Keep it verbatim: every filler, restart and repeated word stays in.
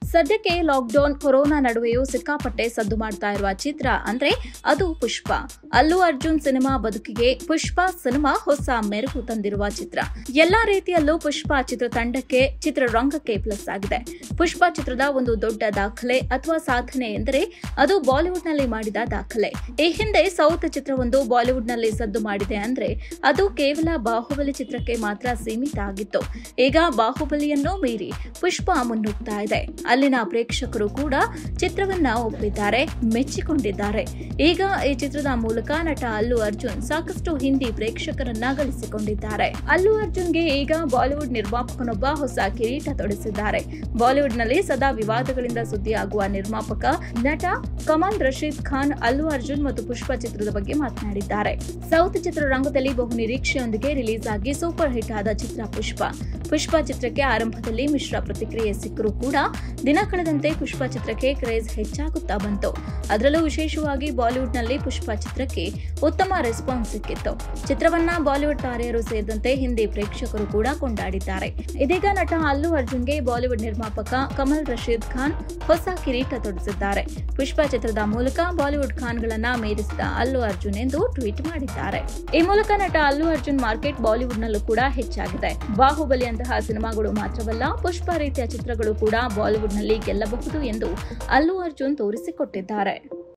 ಸದ್ಯಕ್ಕೆ lockdown corona ನಡುವೆಯೂ ಸಿಕ್ಕಾಪಟ್ಟೆ ಸದ್ದು ಮಾಡ್ತಾ ಇರುವ ಚಿತ್ರ ಅಂದ್ರೆ ಅದು ಪುಷ್ಪ. ಅಲ್ಲು ಅರ್ಜುನ್ ಸಿನಿಮಾ ಬದುಕಿಗೆ ಪುಷ್ಪ ಸಿನಿಮಾ ಹೊಸ ಮೆರುಗು ತಂದಿರುವ ಚಿತ್ರ. ಎಲ್ಲಾ ರೀತಿಯಲ್ಲೂ ಪುಷ್ಪ ಚಿತ್ರತಂಡಕ್ಕೆ ಚಿತ್ರರಂಗಕ್ಕೆ ಪ್ಲಸ್ ಆಗಿದೆ. ಪುಷ್ಪ ಚಿತ್ರದ ಒಂದು ದೊಡ್ಡ ದಾಖಲೆ ಅಥವಾ ಸಾಧನೆ ಎಂದರೆ ಅದು ಬಾಲಿವುಡ್ ನಲ್ಲಿ ಮಾಡಿದ ದಾಖಲೆ. ಈ ಹಿಂದೆ ಸೌತ್ ಚಿತ್ರವೊಂದು ಬಾಲಿವುಡ್ ನಲ್ಲಿ ಸದ್ದು ಮಾಡಿದೆ ಅಂದ್ರೆ ಅದು ಕೇವಲ ಬಾಹುಬಲಿ ಚಿತ್ರಕ್ಕೆ ಮಾತ್ರ ಸೀಮಿತ ಆಗಿತ್ತು. ಈಗ ಬಾಹುಬಲಿಯನ್ನು ಮೀರಿ ಪುಷ್ಪ ಮುನ್ನುಗ್ತಾ ಇದೆ. ಅಲ್ಲಿನ ಪ್ರೇಕ್ಷಕರು ಕೂಡ ಚಿತ್ರವನ್ನ ಒಪ್ಪಿದ್ದಾರೆ, ಮೆಚ್ಚಿಕೊಂಡಿದ್ದಾರೆ. ಈಗ ಈ ಚಿತ್ರದ ಮೂಲಕ ನಟ ಅಲ್ಲು ಅರ್ಜುನ್ ಸಾಕಷ್ಟು ಹಿಂದಿ ಪ್ರೇಕ್ಷಕರನ್ನ ಗಳಿಸಿಕೊಂಡಿದ್ದಾರೆ. ಅಲ್ಲು ಅರ್ಜುನ್ಗೆ ಈಗ ಬಾಲಿವುಡ್ ನಿರ್ಮಾಪಕನೊಬ್ಬ ಹೊಸ ಕಿರೀಟ ತೊಡಿಸಿದ್ದಾರೆ. ಬಾಲಿವುಡ್ ನಲ್ಲಿ ಸದಾ ವಿವಾದಗಳಿಂದ ಸುದ್ದಿಯಾಗುವ ನಿರ್ಮಾಪಕ ನಟ ಕಮಲ್ ರಶೀದ್ ಖಾನ್ ಅಲ್ಲು ಅರ್ಜುನ್ ಮತ್ತು ಪುಷ್ಪ ಚಿತ್ರದ ಬಗ್ಗೆ ಮಾತನಾಡಿದ್ದಾರೆ. ಸೌತ್ ಚಿತ್ರರಂಗದಲ್ಲಿ ಬಹು ನಿರೀಕ್ಷೆಯೊಂದಿಗೆ ರಿಲೀಸ್ ಆಗಿ ಸೂಪರ್ ಹಿಟ್ ಆದ ಚಿತ್ರ ಪುಷ್ಪ. ಪುಷ್ಪ ಚಿತ್ರಕ್ಕೆ ಆರಂಭದಲ್ಲಿ ಮಿಶ್ರ ಪ್ರತಿಕ್ರಿಯೆ ಸಿಕ್ಕರೂ ಕೂಡ ದಿನ ಕಳೆದಂತೆ ಪುಷ್ಪ ಚಿತ್ರಕ್ಕೆ ಕ್ರೇಜ್ ಹೆಚ್ಚಾಗುತ್ತಾ ಬಂತು. ಅದರಲ್ಲೂ ವಿಶೇಷವಾಗಿ ಬಾಲಿವುಡ್ನಲ್ಲಿ ಪುಷ್ಪ ಚಿತ್ರಕ್ಕೆ ಉತ್ತಮ ರೆಸ್ಪಾನ್ಸ್ ಸಿಕ್ಕಿತ್ತು. ಚಿತ್ರವನ್ನ ಬಾಲಿವುಡ್ ತಾರೆಯರು ಸೇರಿದಂತೆ ಹಿಂದಿ ಪ್ರೇಕ್ಷಕರು ಕೂಡ ಕೊಂಡಾಡಿದ್ದಾರೆ. ಇದೀಗ ನಟ ಅಲ್ಲು ಅರ್ಜುನ್ಗೆ ಬಾಲಿವುಡ್ ನಿರ್ಮಾಪಕ ಕಮಲ್ ರಶೀದ್ ಖಾನ್ ಹೊಸ ಕಿರೀಟ ತೊಡಿಸಿದ್ದಾರೆ. ಪುಷ್ಪ ಚಿತ್ರದ ಮೂಲಕ ಬಾಲಿವುಡ್ ಖಾನ್ಗಳನ್ನ ಮೀರಿಸಿದ ಅಲ್ಲು ಅರ್ಜುನ್ ಎಂದು ಟ್ವೀಟ್ ಮಾಡಿದ್ದಾರೆ. ಈ ಮೂಲಕ ನಟ ಅಲ್ಲು ಅರ್ಜುನ್ ಮಾರ್ಕೆಟ್ ಬಾಲಿವುಡ್ ನಲ್ಲೂ ಕೂಡ ಹೆಚ್ಚಾಗಿದೆ. ಬಾಹುಬಲಿ ಅಂತಹ ಸಿನಿಮಾಗಳು ಮಾತ್ರವಲ್ಲ, ಪುಷ್ಪ ರೀತಿಯ ಚಿತ್ರಗಳು ಕೂಡ ಬಾಲಿವುಡ್ ನಲ್ಲಿ ಗೆಲ್ಲಬಹುದು ಎಂದು ಅಲ್ಲು ಅರ್ಜುನ್ ತೋರಿಸಿಕೊಟ್ಟಿದ್ದಾರೆ.